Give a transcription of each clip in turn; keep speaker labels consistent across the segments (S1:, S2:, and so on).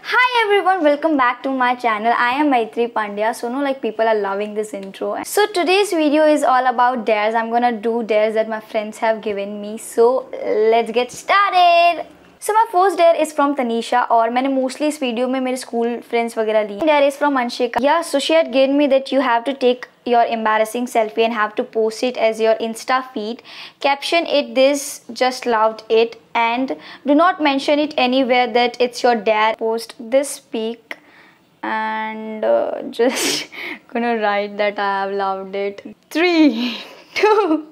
S1: Hi everyone, welcome back to my channel. I am Maitri Pandya. So like people are loving this intro. So today's video is all about dares. I'm gonna do dares that my friends have given me. So let's get started. So my first dare is from Tanisha और मैंने mostly इस video में मेरे school friends वगैरह ली. Dare is from Anshika. Yeah, so she had given me that you have to take your embarrassing selfie and have to post it as your Insta feed. Caption it this, just loved it, and do not mention it anywhere that it's your dare. Post this peak and just gonna write that I have loved it. 3, 2,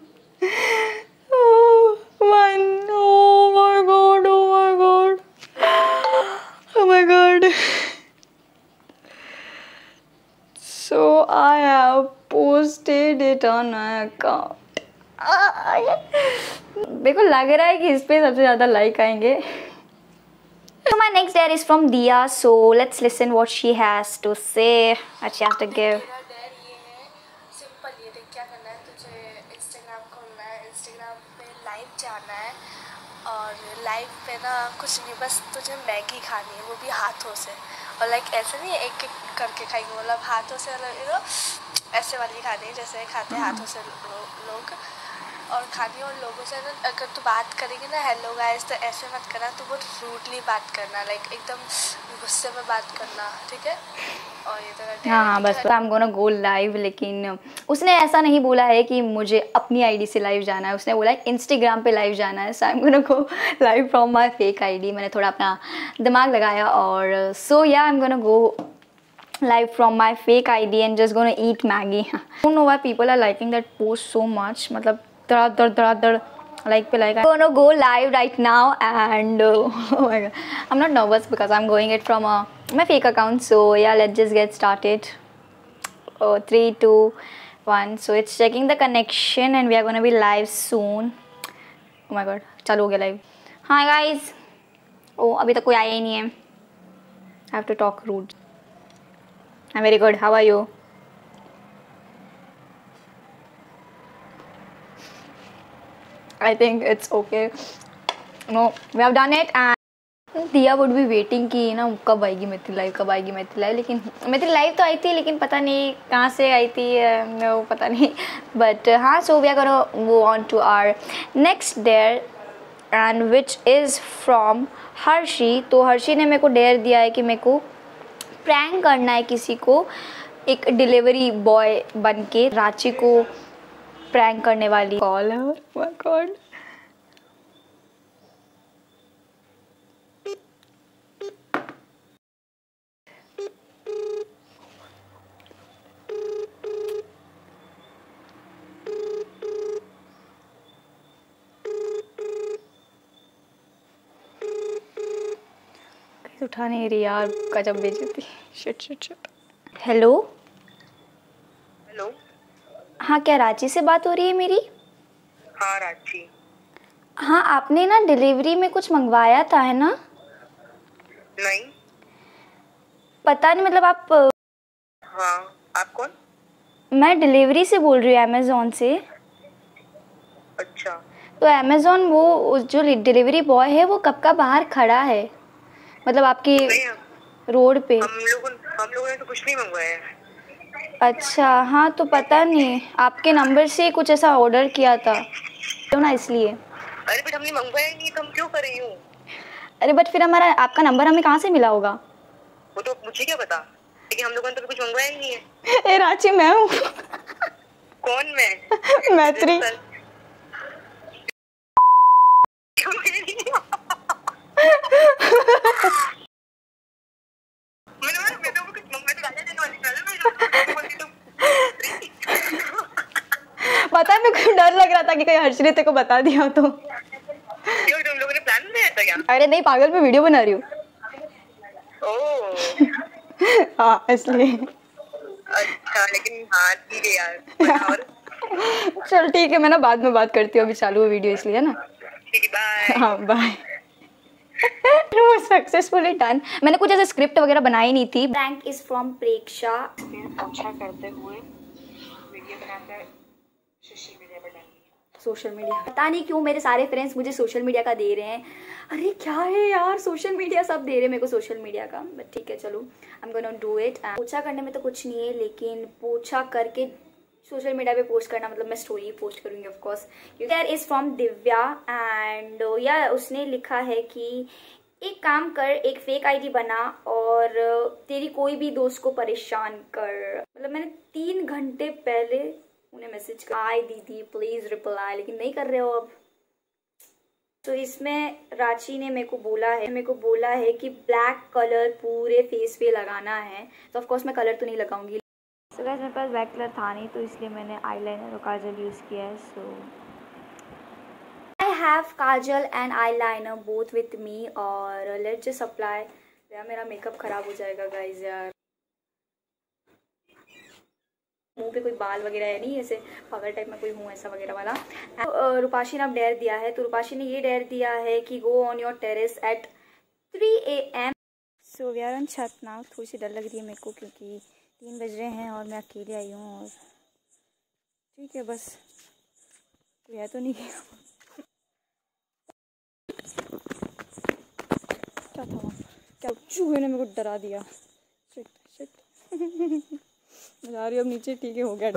S1: 1. Oh my god, oh my god, oh my god. So I have posted it on my account. मेरे को लग रहा है कि इस पे सबसे ज़्यादा लाइक आएंगे. So my next dare is from Dia. So let's listen what she has to say. What she has to give.
S2: मेरा dare ये है, सिंपल ये देख क्या करना है तुझे. इंस्टाग्राम खोलना है, इंस्टाग्राम पे लाइव जाना है और लाइव पे ना कुछ नहीं, बस तुझे मैगी खानी है, वो भी हाथों से. और लाइक ऐसे नहीं एक एक करके खाएंगे, मतलब हाथों से, ऐसे वाली खानी है जैसे खाते हैं हाथों से लोग. और खानी और लोगों से ना अगर तू बात करेगी ना हेलो गाइस तो ऐसे मत करना, तो बहुत रूडली बात करना, लाइक एकदम गुस्से में बात करना, ठीक है. और ये तो
S1: हाँ बस I am gonna go live. लेकिन उसने ऐसा नहीं बोला है कि मुझे अपनी आईडी से लाइव जाना है, उसने बोला है इंस्टाग्राम पे लाइव जाना है. So I am gonna go live from my fake ID. मैंने थोड़ा अपना दिमाग लगाया और so yeah I am gonna go live from my fake ID and just gonna eat Maggie. I don't know why people are liking that post so much. मतलब दर like पे like. I'm gonna go live right now and oh my god, I'm not nervous because I'm going it from my fake account. So yeah, let's just get started. 3, 2, 1. So it's checking the connection and we are gonna be live soon. Oh my god, चालू हो गया live. Hi guys. Oh अभी तक कोई आया ही नहीं है. I have to talk rude. I'm very good. How are you? I think it's okay. No, we have done it and Dia would be waiting कि ना कब आएगी मैत्री लाइव, कब आएगी मैत्री लाइव. लेकिन मैत्री लाइव तो आई थी लेकिन पता नहीं कहाँ से आई थी, वो पता नहीं. बट हाँ, so we are gonna move on to our next dare and which is from Harshi. तो हर्षी ने मेरे को डेयर दिया है कि मेरे को प्रैंक करना है किसी को, एक डिलीवरी बॉय बन के रांची को प्रैंक करने वाली. कॉल है. My god. उठा नहीं रही यार, गजब बेइज्जती. शिट. हेलो.
S2: हेलो.
S1: हाँ, क्या रांची से बात हो रही है मेरी?
S2: हाँ रांची.
S1: हाँ, आपने ना डिलीवरी में कुछ मंगवाया था है ना?
S2: नहीं
S1: पता नहीं, मतलब आप.
S2: हाँ, आप कौन?
S1: मैं डिलीवरी से बोल रही हूँ, अमेज़ॉन से.
S2: अच्छा. तो
S1: अमेज़ॉन वो जो डिलीवरी बॉय है वो कब का बाहर खड़ा है, मतलब आपकी रोड पे.
S2: हम लोगों ने तो कुछ नहीं मंगवाया है.
S1: अच्छा हाँ, तो पता नहीं आपके नंबर से कुछ ऐसा ऑर्डर किया था तो ना इसलिए.
S2: अरे बट हमने मंगवाया ही नहीं तो हम क्यों कर रही हूँ.
S1: अरे बट फिर हमारा आपका नंबर हमें कहाँ से मिला होगा?
S2: वो तो मुझे क्या पता, लेकिन हम लोगों ने तो कुछ मंगवाया ही नहीं है.
S1: ए रांची, मैं हूँ.
S2: कौन मैं?
S1: मैत्री. पता है मेरे को डर लग रहा था कि कहीं हर्षी ने तेरे को बता दिया तो.
S2: क्यों, तुम लोगों ने प्लान बनाया था क्या?
S1: अरे नहीं पागल, मैं वीडियो बना रही हूँ.
S2: ओह
S1: हाँ इसलिए.
S2: अच्छा, लेकिन हाँ ठीक है यार. और
S1: चल ठीक है, मैं ना बाद में बात करती हूँ, अभी चालू है वीडियो इसलिए ना.
S2: ठीक है, बाय.
S1: हाँ बाय. Successfully done. मैंने कुछ ऐसे स्क्रिप्ट वगैरह बनाई नहीं थी. Prank is from Preksha.
S2: अच्छा करते हुए वीडियो बनाकर सोशल मीडिया पर डालनी है.
S1: सोशल मीडिया, पता नहीं क्यों मेरे सारे फ्रेंड्स मुझे सोशल मीडिया का दे रहे हैं। अरे क्या है यार, सोशल मीडिया सब दे रहे हैं मेरे को सोशल मीडिया का, बट ठीक है चलो, I am gonna do it. पोछा करने में तो कुछ नहीं है, लेकिन पोछा करके सोशल मीडिया पे पोस्ट करना मतलब मैं स्टोरी पोस्ट करूंगी of course. There is from Divya and yeah उसने लिखा है कि एक काम कर, एक फेक आईडी बना और तेरी कोई भी दोस्त को परेशान कर। मतलब मैंने 3 घंटे पहले उन्हें मैसेज किया, हाय दीदी प्लीज रिप्लाई, लेकिन नहीं कर रहे हो अब। तो इसमें रांची ने मेरे को बोला है कि ब्लैक कलर पूरे फेस पे लगाना है, तो ऑफ कोर्स मैं कलर तो नहीं लगाऊंगी। सो गाइस मेरे पास ब्लैक कलर था नहीं, तो इसलिए मैंने आईलाइनर और काजल यूज़ किया है। So I have kajal and eyeliner both with me और लेट्स जस्ट अप्लाई। यार मेरा मेकअप खराब हो जाएगा गाइस यार, मुंह पे कोई बाल वगैरह है नहीं, ऐसे पागल टाइप में कोई हूँ ऐसा वगैरह वाला। रूपाशी ने अब डेयर दिया है, तो रूपाशी ने ये डेयर दिया है कि go on your terrace at 3 AM। So we are on छत ना। थोड़ी सी डर लग रही है मेरे को क्योंकि 3 बज रहे हैं और मैं अकेले आई हूँ, और ठीक है बस कोई है तो नहीं गया। क्या था क्या, चूहे ने मेरे को डरा दिया। शिट शिट जा रही हूँ अब नीचे, ठीक है हो गया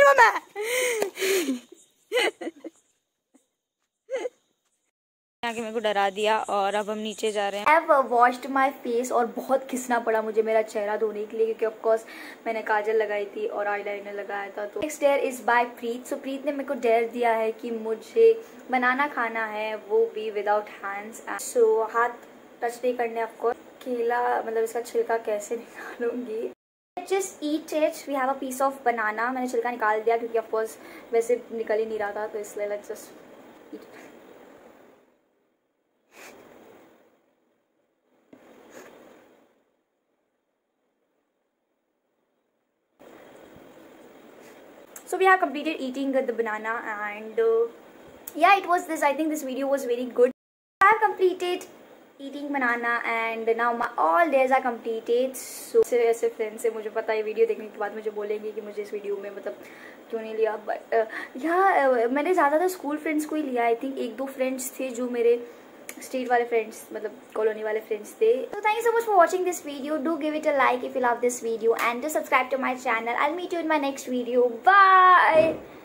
S1: आगे मेरे को डरा दिया और अब हम नीचे जा रहे हैं। I have washed my face और बहुत खिसना पड़ा मुझे मेरा चेहरा धोने के लिए, क्योंकि ऑफ कोर्स मैंने काजल लगाई थी और आईलाइनर लगाया था। तो next dare is by Preet. So Preet ने मेरे को डेयर दिया है कि मुझे बनाना खाना है, वो भी विदाउट हैंड्स। सो हाथ टच नहीं करने ऑफ कोर्स। केला मतलब इसका छिलका कैसे निकालूंगी, just eat it. We have a piece of banana. मैंने छिलका निकाल दिया क्योंकि ऑफ कोर्स वैसे निकल ही नहीं रहा था, तो इसलिए let's just eat. So we have completed eating the banana and yeah, it was this, I think this video was very good. I have completed eating banana and now my all days are completed. So ऐसे friends से मुझे पता है video देखने के बाद मुझे बोलेंगे कि मुझे इस वीडियो में मतलब क्यों नहीं लिया, बट मैंने ज़्यादातर स्कूल फ्रेंड्स को ही लिया। आई थिंक 1-2 फ्रेंड्स थे जो मेरे स्ट्रीट वाले फ्रेंड्स मतलब कॉलोनी वाले फ्रेंड्स थे। So thank you so much for watching this video. Do give it a like if you love this video and do subscribe to my channel. I'll meet you in my next video. Bye.